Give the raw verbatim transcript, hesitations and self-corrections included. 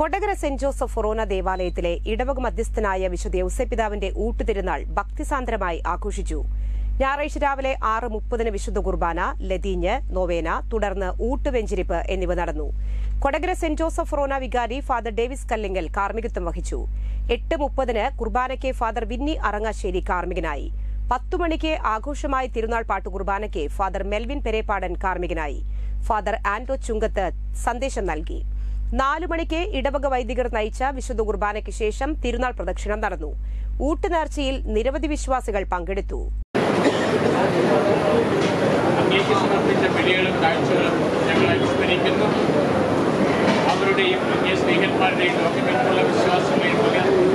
Kodakara saint Joseph ഫൊറോന ദേവാലയത്തിലെ ഇടവക മധ്യസ്ഥനായ വിശുദ്ധ ഔസേപ്പിതാവിന്റെ ഊട്ടുതിരുനാൾ ഭക്തിസാന്ദ്രമായി ആഘോഷിച്ചു. ഞായറാഴ്ച രാവിലെ ആറ് മുപ്പതിന് വിശുദ്ധ കുർബാന, ലതീഞ്ഞ്, നൊവേന, തുടർന്ന് ഊട്ടുവെഞ്ചിരിപ്പ് എന്നിവ നടന്നു. കൊടകര സെന്റ് ജോസഫ് ഫൊറോന വികാരി ഫാദർ ഡേവിസ് കല്ലിങ്ങൽ കാർമ്മികത്വം വഹിച്ചു. എട്ട് മുപ്പതിന് കുർബാനയ്ക്ക് ഫാദർ വിന്നി അറങ്ങാശ്ശേരി കാർമ്മികനായി. പത്തു മണിക്ക് ആഘോഷമായ തിരുനാൾ പാട്ടുകുർബാനയ്ക്ക് ഫാദർ മെൽവിൻ പെരേപ്പാടൻ കാർമ്മികനായി. ഫാദർ ആന്റോ ചുങ്കത്ത് സന്ദേശം നൽകി. നാലു മണിക്ക് ഇടവക വൈദികർ നയിച്ച വിശുദ്ധ കുർബാനയ്ക്ക് ശേഷം തിരുനാൾ പ്രദക്ഷിണം നടന്നു. ഊട്ടുനേർച്ചയിൽ നിരവധി വിശ്വാസികൾ പങ്കെടുത്തു. അവരുടെയും സ്നേഹന്മാരുടെയും വിശ്വാസങ്ങളെയും